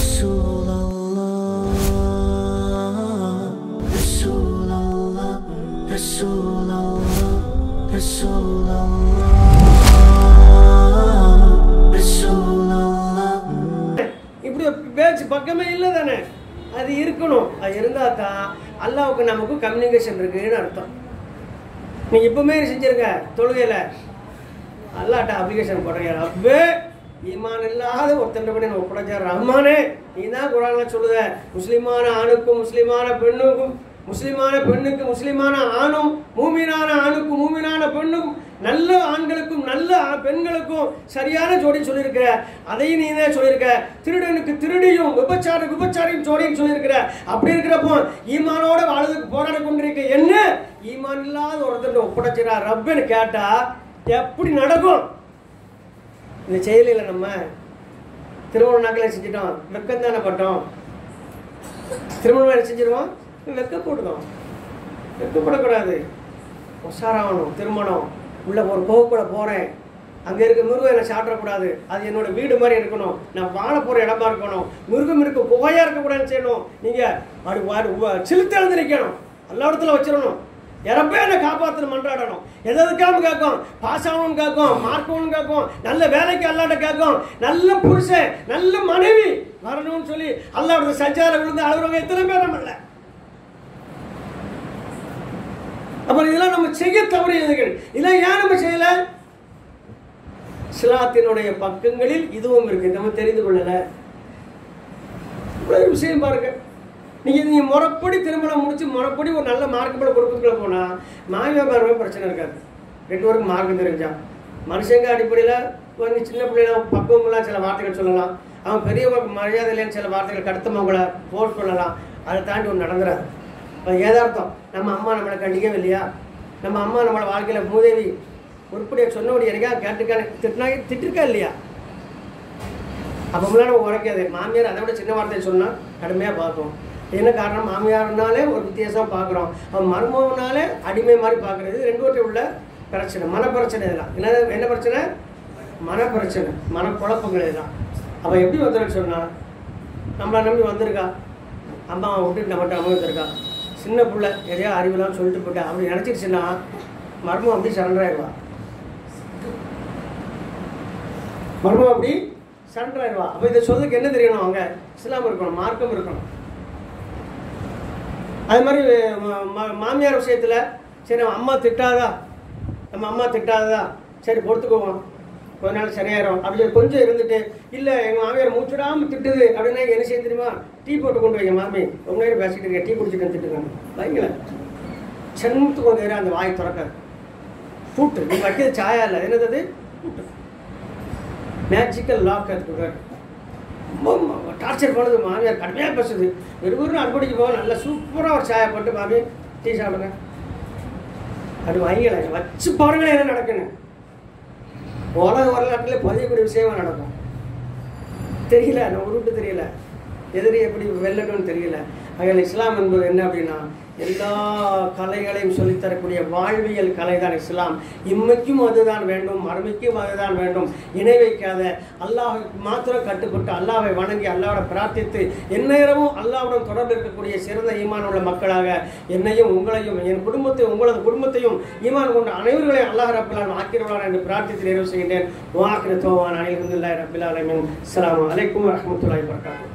இப்படி பேச்சு பக்கமே இல்லை தானே, அது இருக்கணும். அது இருந்தால் தான் அல்லாவுக்கு நமக்கு கம்யூனிகேஷன் இருக்குன்னு அர்த்தம். நீங்கள் இப்பவுமே செஞ்சிருக்க தொழுகையில் அல்லாட்ட அப்ளிகேஷன் போடுறீங்க, ரப்பே ஈமான் இல்லாத ஒருத்தன் கூட நான் ஒப்படைச்சார் ரஹ்மானே, நீ தான் குர்ஆன்ல சொல்லுத முஸ்லிமான ஆணுக்கும் முஸ்லிமான பெண்ணுக்கும், முஸ்லிமான பெண்ணுக்கு முஸ்லிமான ஆணும், மூமினான ஆணுக்கும் மூமினான பெண்ணுக்கும், நல்ல ஆண்களுக்கும் நல்ல பெண்களுக்கும் சரியான ஜோடி சொல்லியிருக்கிற. அதையும் நீ தான் சொல்லியிருக்க. திருடனுக்கு திருடியும் விபச்சாரியும் ஜோடியும் சொல்லியிருக்கிற. அப்படி இருக்கிறப்போ ஈமானோட வாழ்றதுக்கு போராட கொண்டிருக்க என்ன ஈமான் இல்லாத ஒருத்தர் ஒப்படைச்சிடா ரப்புன்னு கேட்டா எப்படி நடக்கும்? இந்த செயலில் நம்ம திருமண நாட்களை செஞ்சிட்டோம், வெக்கம் தானே பட்டோம். திருமணம் வேலை செஞ்சிருவோம், வெக்கப்பட்டுதோம். வெக்கப்படக்கூடாது, உஷாராகணும். திருமணம் உள்ள ஒரு கோவக்கூட போகிறேன், அங்கே இருக்க மிருகம் என்னை சாப்பிடக்கூடாது, அது என்னோட வீடு மாதிரி இருக்கணும், நான் வாழ போகிற இடமா இருக்கணும், மிருகம் இருக்க புகையாக இருக்கக்கூடாதுன்னு செய்யணும். நீங்கள் அப்படி சிலுத்தெழுந்து நிற்கணும், எல்லா இடத்துல வச்சிடணும். இறப்பே என்னை காப்பாற்றணும், மன்றாடணும். எதுக்காம கேட்கும், பாஸ் ஆகணும்னு கேட்கும், மார்க் ஆகணும்னு கேட்கும், நல்ல வேலைக்கு அல்லாட்ட கேட்கும், நல்ல புருஷன் நல்ல மனைவி வரணும்னு சொல்லி அல்லாவோட சஜ்ஜால விழுந்து அழுகிறவங்க எத்தனை பேர் நம்ம இல்லை. அப்புறம் இதெல்லாம் நம்ம செய்ய தவறியதுகள். இதெல்லாம் ஏன் நம்ம செய்யல? இஸ்லாத்தினுடைய பக்கங்களில் இதுவும் இருக்கு, நம்ம தெரிந்து கொள்ளல. இவ்வளவு விஷயம் பாருங்க. நீங்க முறைப்படி திருமணம் முடிச்சு முறைப்படி ஒரு நல்ல மார்க்கப்பட குடும்பத்துக்குள்ள போனா மாமியார் பிரச்சனை இருக்காது. ரெண்டு பேருக்கும் மார்க்கம் தெரிஞ்சா மனுஷங்க அடிப்படையில் கொஞ்சம் சின்ன பிள்ளைல பக்குவங்களாம் சில வார்த்தைகள் சொல்லலாம், அவன் பெரியவங்களுக்கு மரியாதை இல்லைன்னு சில வார்த்தைகள் கடுத்தவங்களை போர் சொல்லலாம். அதை தாண்டி ஒன்று நடந்துடாது. அது ஏதார்த்தம். நம்ம அம்மா நம்மளை கண்டிக்கவே இல்லையா? நம்ம அம்மா நம்மளை வாழ்க்கையில் மூதேவி உருப்படியாக சொன்னபடி எனக்கா திட்டிருக்கா இல்லையா? அப்போலாம் நம்ம உரைக்காது. மாமியார் அதை விட சின்ன வார்த்தையை சொன்னால் கடுமையாக பார்ப்போம். என்ன காரணம்? மாமியார்னாலே ஒரு வித்தியாசம் பார்க்குறோம், அவன் மருமகனாலே அடிமை மாதிரி பார்க்குறது. ரெண்டு பேர்ட்ட உள்ள பிரச்சனை, மனப்பிரச்சனை. இதெல்லாம் என்ன பிரச்சனை? மனப்பிரச்சனை, மனக்குழப்பங்கள். இதெல்லாம் அவள் எப்படி வந்துருன்னு சொன்னால், நம்மளை நம்பி வந்திருக்கா, அம்மாவை விட்டுட்டு நம்மகிட்ட அம்மா வந்திருக்கா, சின்ன பிள்ளை எதையோ அறிவுலான்னு சொல்லிட்டு போயிட்டா, அப்படி நினச்சிருச்சுன்னா மர்மம் அப்படி சரண்டர் ஆயிடுவா. மர்மம் அப்படி சரண்டர் ஆயிடுவா. அப்போ இதை சொல்றதுக்கு என்ன தெரியணும்? அவங்க இஸ்லாம் இருக்கணும், மார்க்கம் இருக்கணும். அது மாதிரி மாமியார் விஷயத்தில் சரி நம்ம அம்மா திட்டாதா, சரி பொறுத்துக்குவோம், கொஞ்ச நாள் சரியாயிரும் அப்படி கொஞ்சம் இருந்துட்டு, இல்லை எங்கள் மாமியார் மூச்சுடாமல் திட்டுது அப்படின்னா என்ன செய்ய தெரியுமா? டீ போட்டு கொண்டு வைங்க, மாமி ரொம்ப நேரம் பேசிட்டு இருக்கேன், டீ குடிச்சிட்டு திட்டுங்க வைங்கள. சென்மத்து கொஞ்சம் நேரம் அந்த வாய் திறக்காது. பூட்டு நீ வைக்கிறது சாயா இல்லை, என்னது பூட்டு, மேஜிக்கல் லாக். அதுக்கு ரொம்ப டார்ச்சர் பண்ணுது. மாமியார் கடுமையாக பேசுது, வெறும் அன்படிக்கு போக நல்லா சூப்பராக ஒரு சாயை போட்டு மாமி டீ சாப்பிடுங்க அப்படி வைங்கள. வச்சு பாருங்களேன் என்ன நடக்குன்னு. உலக வரலாற்றில் பதியக்கூடிய விஷயமா நடக்கும். தெரியல, நம்ம உருட்டு தெரியல, எதிரி எப்படி வெல்லணும்னு தெரியல. அதில் இஸ்லாம் என்பது என்ன அப்படின்னா, எல்லா கலைகளையும் சொல்லித்தரக்கூடிய வாழ்வியல் கலை தான் இஸ்லாம். இம்மைக்கும் அதுதான் வேண்டும், மறுமைக்கும் அதுதான் வேண்டும். இணை வைக்காத அல்லாஹ் மாத்திரம் கட்டுப்பட்டு அல்லாஹை வணங்கி அல்லாஹ்வை பிரார்த்தித்து எந்நேரமும் அல்லாஹ்வுடன் தொடர்பு இருக்கக்கூடிய சிறந்த ஈமான் உள்ள மக்களாக என்னையும் உங்களையும் என் குடும்பத்தையும் உங்களது குடும்பத்தையும் ஈமான் கொண்ட அனைவர்களையும் அல்லாஹ் ரப்பல் ஆலமீன் ஆக்கிரவான் என்று பிரார்த்தித்து நிறைவு செய்கின்றேன். வாக்கிர தோவான் அனில் ஹம்துலில்லாஹி ரப்பில் ஆலமீன். அஸ்ஸலாமு அலைக்கும் வரஹ்மத்துல்லாஹி வபரகாத்துஹு.